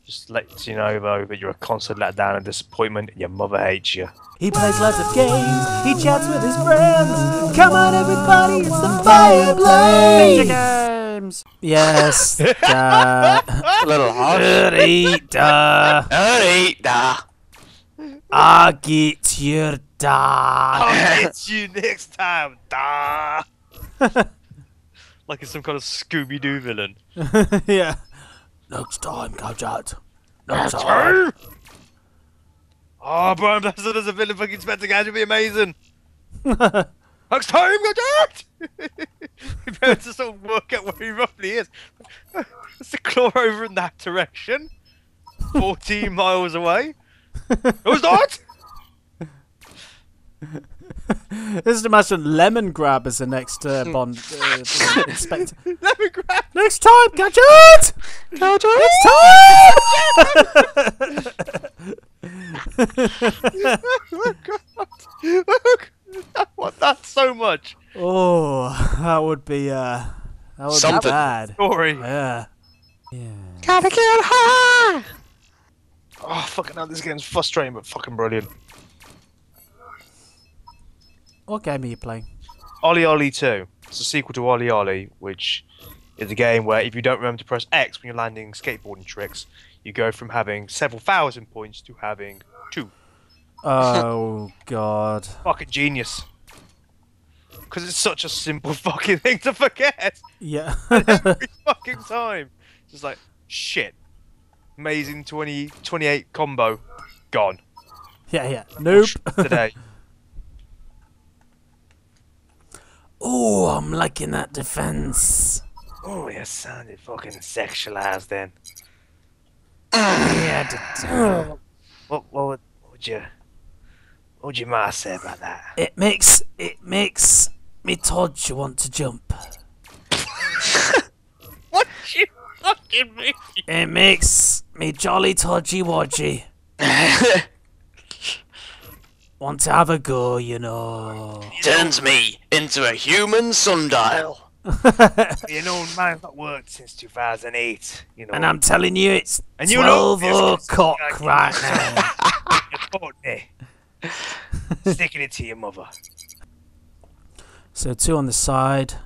Just let you know though that you're a constant letdown and disappointment, and your mother hates you. He plays lots of games, he chats with his friends. Come on everybody, it's the FireBlades! Games! Yes, A little harsh. I'll get your da. I'll get you next time, da. Like it's some kind of Scooby-Doo villain. Yeah. Next time, Gadget. Next time. Oh, Brian Blessed as a villain fucking Spencer Gadget would be amazing. Next time, Gadget! We better to sort of work out where he roughly is. Let's the claw over in that direction. 14 miles away. Who's that? This is imagine Lemon Grab as the next Bond inspector. Lemon Grab! Next time, Gadget! Gadget! Next time! Oh god! Oh god! I want that so much. Oh, that would be Something. be bad. Story. Yeah. Yeah. Gotta get high! Oh fucking hell! This game's frustrating but fucking brilliant. What game are you playing? Ollie Ollie 2. It's a sequel to Ollie Ollie, which is a game where if you don't remember to press X when you're landing skateboarding tricks, you go from having several thousand points to having 2. Oh god. Fucking genius. Because it's such a simple fucking thing to forget. Yeah. Every fucking time. Just like, shit. Amazing 28 combo. Gone. Yeah. Nope. Today. Oh, I'm liking that defense. Oh, you sounded fucking sexualized then. Yeah. What would your ma say about that? It makes me Todd you want to jump. What you fucking mean? It makes me jolly Todgy Wodgy want to have a go, you know. Turns me into a human sundial. You know, mine's not worked since 2008. You know. And I'm telling you, it's And you know 12 this, o'clock like, right now. You caught me. Sticking it to your mother. So 2 on the side.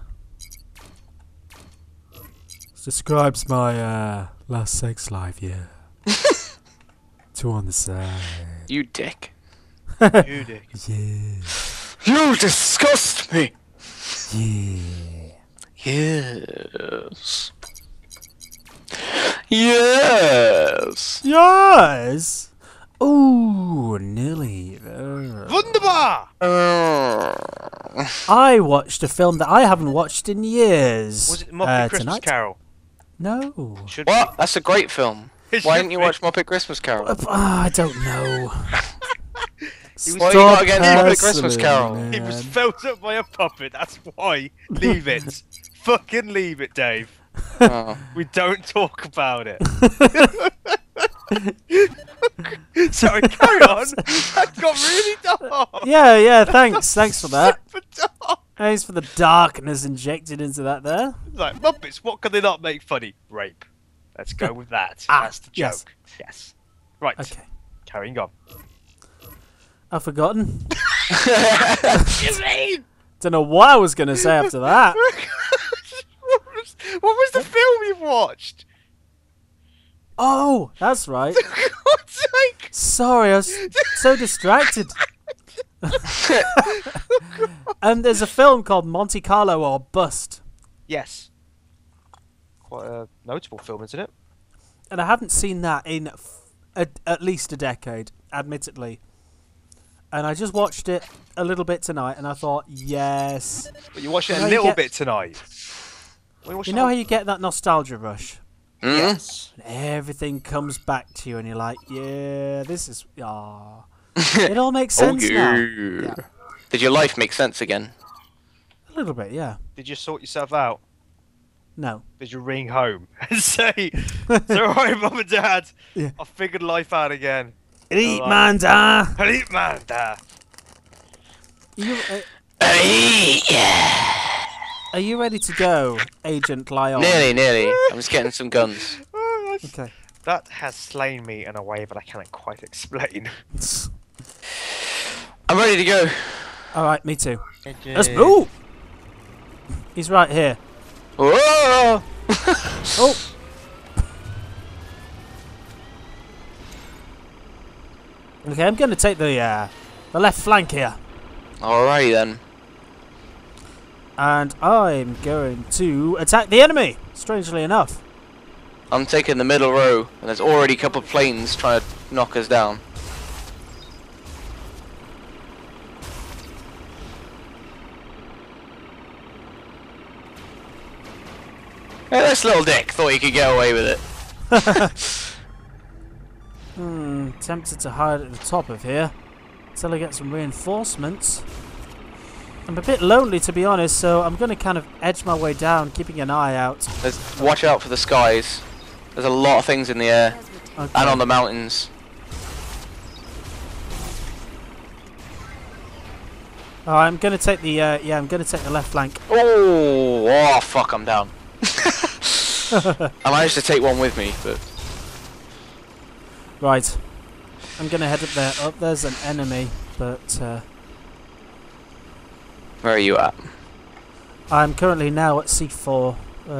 This describes my last sex life, yeah. 2 on the side. You dick. You dick. Yeah. You disgust me. Yeah. Yes. Yes. Yes. Ooh, nearly. Wunderbar! I watched a film that I haven't watched in years. Was it Muppet Christmas tonight? Carol? No. Should What? That's a great film. It Why should didn't you be. watch Muppet Christmas Carol? I don't know. Why you got against Muppet Christmas Carol? He was felt up by a puppet, that's why. Leave it. Fucking leave it, Dave. Oh. We don't talk about it. Sorry, carry on. That got really dark. Yeah, thanks for that. Super dark. Thanks for the darkness injected into that there. Like, Muppets, what can they not make funny? Rape. Let's go with that. That's the yes. joke. Yes. Right. Okay. Carrying on. I've forgotten. What you mean? Don't know what I was going to say after that. what was the film you watched? Oh, that's right. For God's sake! Sorry, I was so distracted. There's a film called Monte Carlo or Bust. Yes. Quite a notable film, isn't it? And I haven't seen that in at least a decade, admittedly. And I just watched it a little bit tonight, and I thought, yes. But you watched it You a know, you little get- bit tonight. You know how you get that nostalgia rush? Yes. And everything comes back to you, and you're like, yeah, this is... Ah, it all makes sense now. Yeah. Did your life make sense again? A little bit, yeah. Did you sort yourself out? No. Did you ring home and say, it's alright, Mum and Dad, Yeah. I figured life out again. Eat, Alright. man, da. Elite man, Dad. Are you ready to go, Agent Lyon? Nearly. I'm just getting some guns. Oh, Okay. That has slain me in a way that I cannot quite explain. I'm ready to go. Alright, me too. Let's move! He's right here. Whoa! Oh! Okay, I'm going to take the left flank here. Alrighty then. And I'm going to attack the enemy, strangely enough. I'm taking the middle row, and there's already a couple of planes trying to knock us down. Hey, this little dick thought he could get away with it. Tempted to hide at the top of here until I get some reinforcements. I'm a bit lonely, to be honest, so I'm going to kind of edge my way down, keeping an eye out. Watch out for the skies. There's a lot of things in the air Okay. and on the mountains. Oh, I'm going to take the I'm going to take the left flank. Oh, fuck! I'm down. I managed to take one with me, but Right. I'm going to head up there. Oh, there's an enemy, but where are you at? I'm currently now at C4.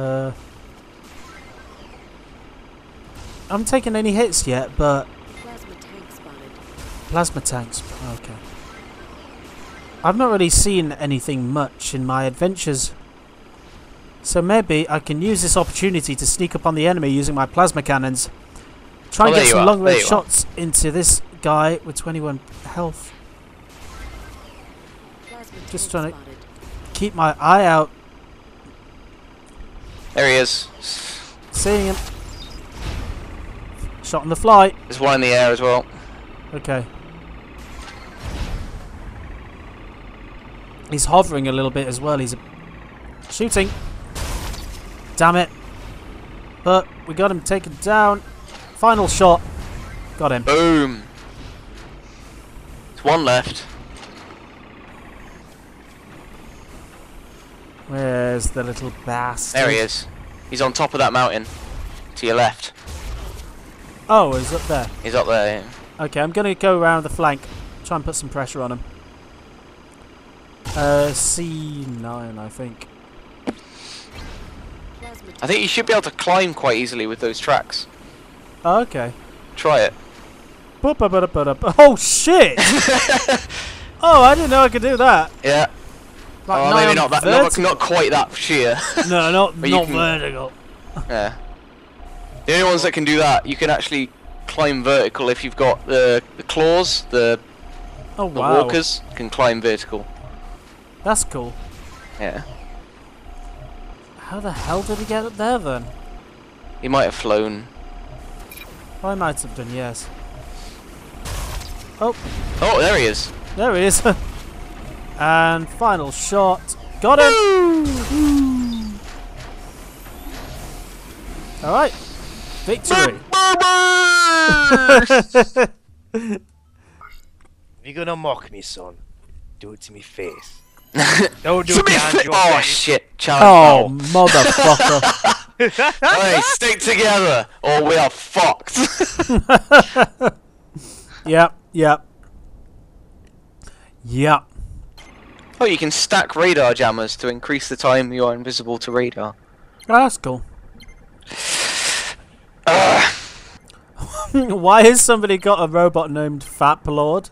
I haven't taken any hits yet, but Plasma tank spotted. plasma tanks. Okay. I've not really seen anything much in my adventures, so maybe I can use this opportunity to sneak up on the enemy using my plasma cannons. Try and Oh, get there some you are, long range there you are. shots into this guy with 21 health. Plasma Just tank trying to- spotted. Keep my eye out, There he is. seeing him. Shot on the fly. There's one in the air as well. Okay. He's hovering a little bit as well. He's shooting. Damn it. But we got him taken down. Final shot. Got him. Boom. There's one left. Where's the little bastard? There he is. He's on top of that mountain. To your left. Oh, he's up there. He's up there. Okay, I'm going to go around the flank. Try and put some pressure on him. C9, I think. Plasma I think you should be able to climb quite easily with those tracks. Oh, okay. Try it. Oh, shit! Oh, I didn't know I could do that. Yeah. Like Oh, nigh maybe on not that. vertical. Not quite that sheer. No, not But you can- vertical. Yeah. The only ones that can do that, you can actually climb vertical if you've got the claws, the Oh, wow. walkers can climb vertical. That's cool. Yeah. How the hell did he get up there then? He might have flown. I might have done, yes. Oh, Oh, there he is. there he is. And final shot. Got him! Alright. Victory. If you're gonna mock me, son, do it to me face. Don't do To it be behind fair- your oh face. shit! Oh, Challenge motherfucker. foul. Hey, stick together, or we are fucked. Yep, yep. Yep. Oh, you can stack radar jammers to increase the time you are invisible to radar. That's cool. Why has somebody got a robot named Fat Lord?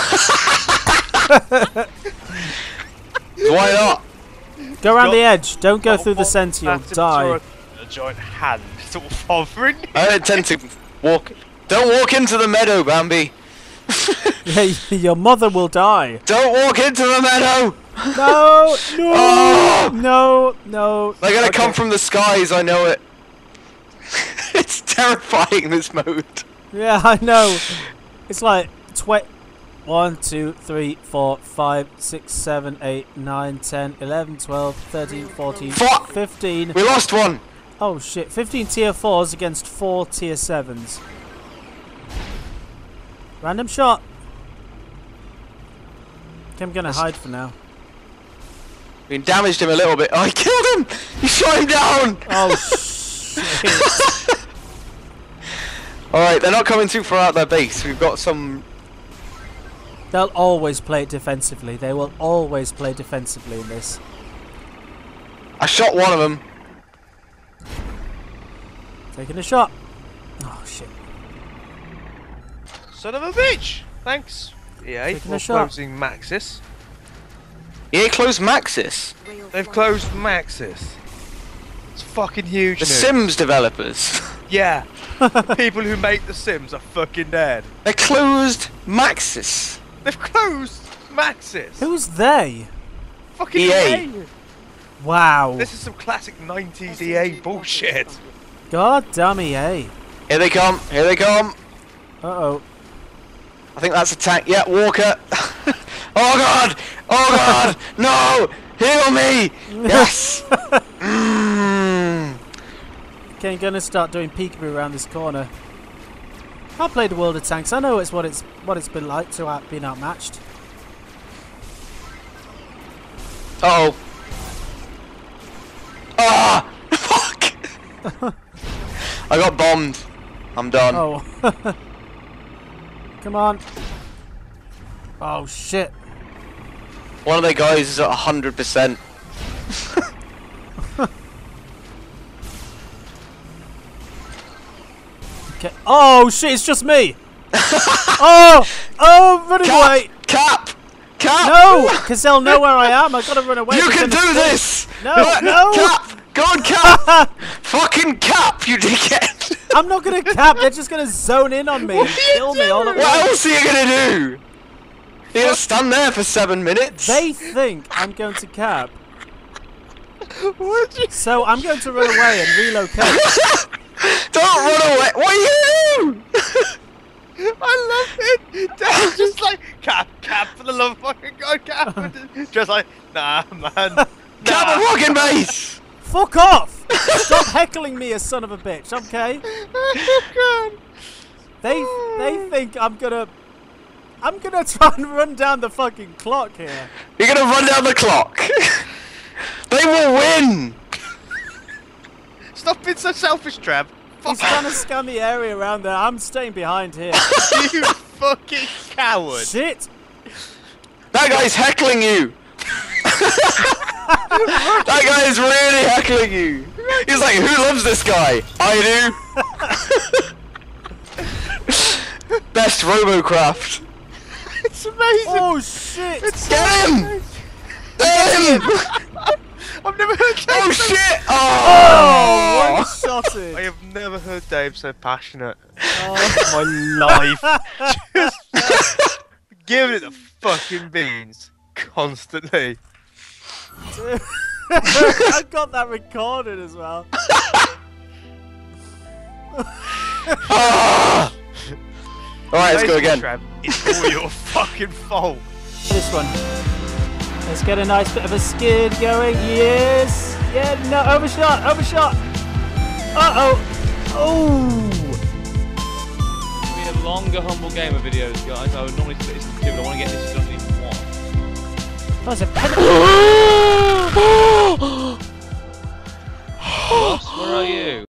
Why not? Go around Got- the edge. Don't go through the Got centre. You'll massive die. sword, a giant hand sort of hovering. I don't tend to walk. Don't walk into the meadow, Bambi. Yeah, your mother will die. Don't walk into the meadow. No, no, Oh! no, no. They're gonna Okay. come from the skies. I know it. It's terrifying, this mode. Yeah, I know. It's like 1, 2, 3, 4, 5, 6, 7, 8, 9, 10, 11, 12, 13, 14, Fuck! 15. We lost one. Oh shit, 15 tier 4s against 4 tier 7s. Random shot. Okay, I'm gonna hide for now. We damaged him a little bit. Oh, I killed him. You shot him down. Oh shit. Alright, they're not coming too far out their base. We've got some... They'll always play it defensively. They will always play defensively in this. I shot one of them. Taking a shot. Oh, shit. Son of a bitch! Thanks. EA Taking for a shot. closing Maxis. EA closed Maxis. Real They've fire. closed Maxis. It's fucking huge The news. Sims developers. Yeah. The people who make The Sims are fucking dead. They closed Maxis. They've closed Maxis. Who's they? Fucking EA. EA. Wow. This is some classic 90s EA bullshit. God damn EA. Here they come. Here they come. Uh-oh. I think that's a tank. Yeah, Walker. Oh god! Oh god! No! Heal me! Yes! Okay, I'm gonna start doing peekaboo around this corner. I played the World of Tanks. I know it's what it's been like to being outmatched. Uh oh. Ah! Fuck! I got bombed. I'm done. Oh. Come on. Oh shit. One of the guys is at 100%. Okay. Oh shit, it's just me. Oh! Oh, running away. Cap! Cap! No! Because they'll know where I am. I gotta run away. You They're can gonna do see- this! No, no! Cap! Go on, Cap! Fucking Cap, you dickhead! I'm not gonna cap. They're just gonna zone in on me and kill me all at What once. else are you gonna do? You're gonna stand there for 7 minutes? They think I'm going to cap. Would you? So I'm going to run away and relocate. Don't run away! What are you doing? I love it. Dave's just like, Cap, for the love of fucking God, Cap. Just like, nah, man. Cap a fucking base! Fuck off! Stop heckling me, you son of a bitch. Okay? God. They think I'm gonna try and run down the fucking clock here. You're gonna run down the clock. They will win! Stop being so selfish, Trav. He's trying to scan the area around there. I'm staying behind here. You fucking coward. Shit! That guy's heckling you! That guy is really heckling you! He's like, who loves this guy? I do! Best Robocraft! It's amazing. Oh shit! It's Get him! Get him! I've never heard Dave Oh so... shit! Oh, Oh! one shotted. I have never heard Dave so passionate Oh. in my life. Just giving it the fucking beans constantly. I got that recorded as well. Ah! Alright, let's go Basically, again. Trav, it's all your fucking fault. This one. Let's get a nice bit of a skid going. Yes. Yeah. No. Overshot. Overshot. Uh oh. Oh. It's been a longer humble gamer videos, guys. I would normally split this into two, but I want to get this done in one. That was a pen. Ross, where are you?